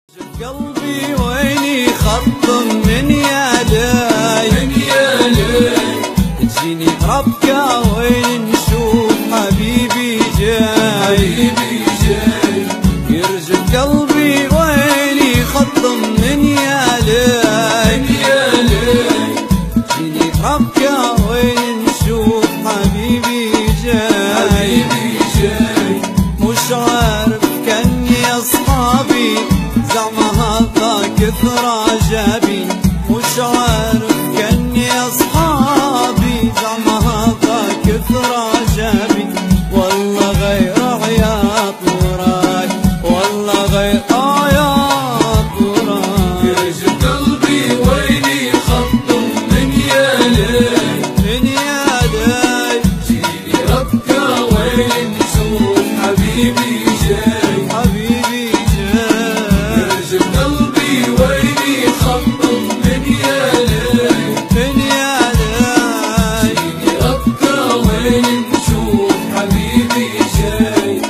قلبي ويني خط من يداي تجيني ربكة وين نشوف حبيبي جاي يرجف قلبي ويني خط من يداي تجيني ربكة وين نشوف حبيبي جاي مش عارف كني اصحابي زعما هذا كثر عجبي مش عارف كني اصحابي زعما هذا كثر عجبي والله غير عياط وراي والله غير عياط وراي يرجف قلبي ويني خط من يداي جيني ربكة وين نشوف حبيبي جاي يرجف قلبي ويني خط من يداي جيني ربكة وين نشوف حبيبي جاي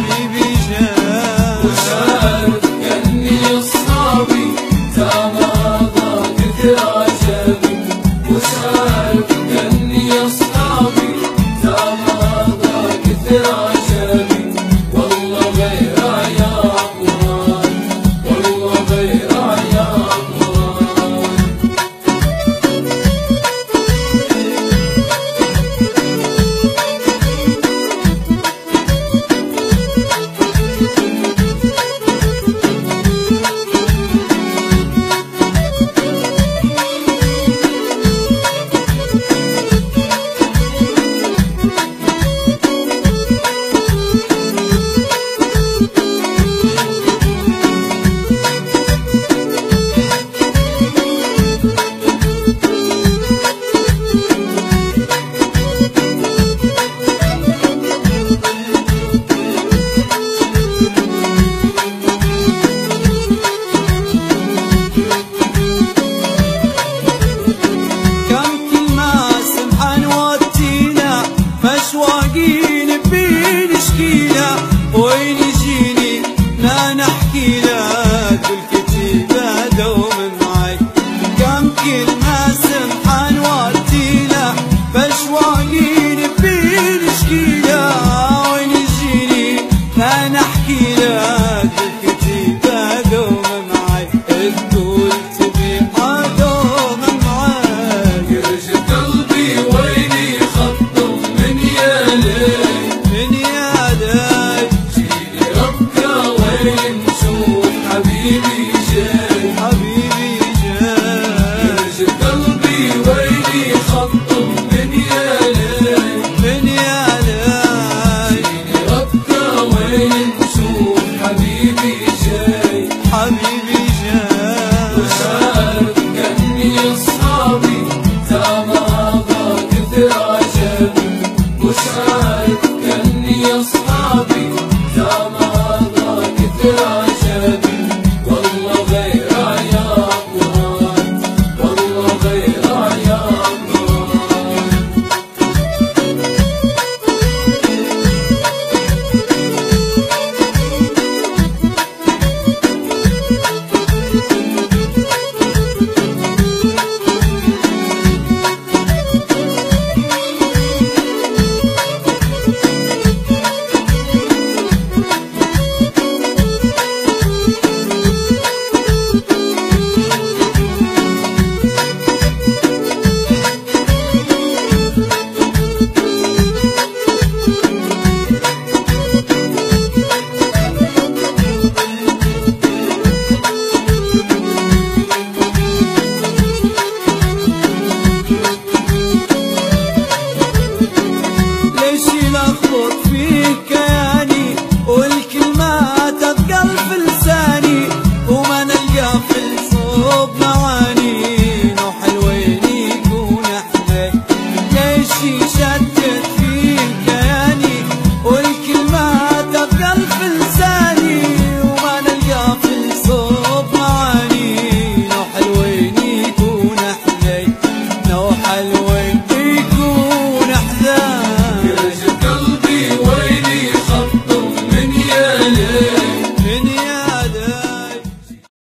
مش عارف كني اصحابي زعما هذا كثر عجبي مش عارف كني اصحابي زعما هذا كثر عجبي والله غير عياط وراي والله غير عياط وراي مشواقين بنشكيله وين يجيني لا نحكي لك بالكتيبة دوم معي كم كلمة سمحان وديله مشواقين بنشكيله وين يجيني لا نحكي لك بالكتيبة دوم معي تقول تبي دوم معي يرجف قلبي ويني خط من يداي جيني ربكة وين نشوف حبيبي جاي يرجف قلبي ويني خط من يداي جيني ربكة وين نشوف حبيبي جاي